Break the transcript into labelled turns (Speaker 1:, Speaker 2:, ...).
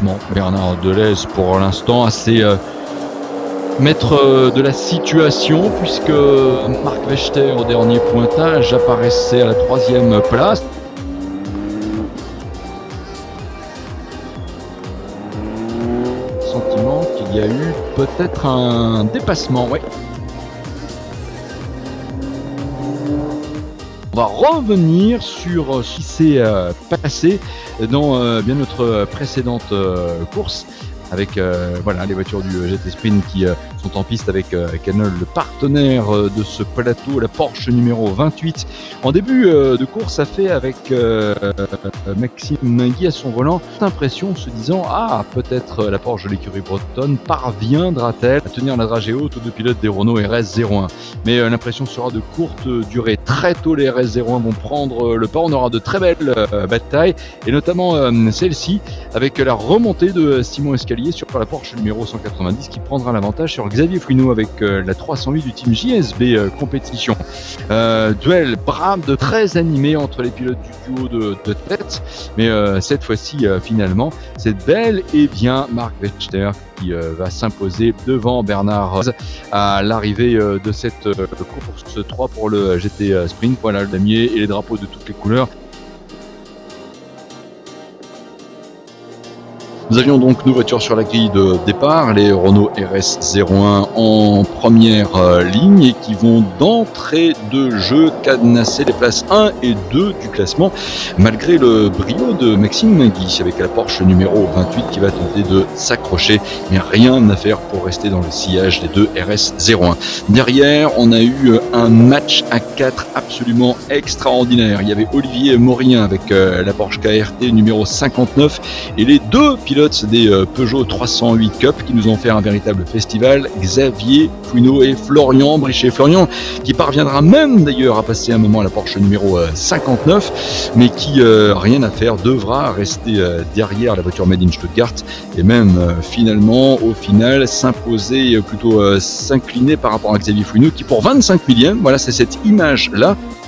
Speaker 1: dépassement. Bernard Delez pour l'instant assez maître de la situation, puisque Marc Vechter au dernier pointage apparaissait à la 3e place. Sentiment qu'il y a eu peut-être un dépassement, ouais. On va revenir sur ce qui s'est passé dans bien notre précédente course avec voilà, les voitures du GT Sprint qui sont en piste avec Canol, le partenaire de ce plateau, la Porsche numéro 28. En début de course, ça fait avec Maxime Mingui à son volant cette impression, se disant ah, peut-être la Porsche de l'écurie bretonne parviendra-t-elle à tenir la dragée haute aux deux pilotes des Renault RS01. Mais l'impression sera de courte durée. Très tôt, les RS01 vont prendre le pas. On aura de très belles batailles, et notamment celle-ci avec la remontée de Simon Escalier sur la Porsche numéro 190 qui prendra l'avantage sur Xavier Fouineau avec la 308 du team JSB Compétition. Duel brave, très animé entre les pilotes du duo de tête, mais cette fois-ci finalement c'est bel et bien Marc Vechter qui va s'imposer devant Bernard à l'arrivée de cette course 3 pour le GT Sprint. Voilà le damier et les drapeaux de toutes les couleurs. Nous avions donc nos voitures sur la grille de départ, les Renault RS01 en première ligne et qui vont d'entrée de jeu cadenasser les places 1 et 2 du classement, malgré le brio de Maxime Mingui avec la Porsche numéro 28 qui va tenter de s'accrocher, mais rien à faire pour rester dans le sillage des deux RS01. Derrière, on a eu un match à 4 absolument extraordinaire. Il y avait Olivier Morien avec la Porsche KRT numéro 59 et les deux pilotes des Peugeot 308 Cup qui nous ont fait un véritable festival, Xavier Fouineau et Florian Brichet. Florian qui parviendra même d'ailleurs à passer un moment à la Porsche numéro 59, mais qui, rien à faire, devra rester derrière la voiture Made in Stuttgart et même finalement, au final, s'imposer, plutôt s'incliner par rapport à Xavier Fouineau qui pour 25 millième, voilà, c'est cette image-là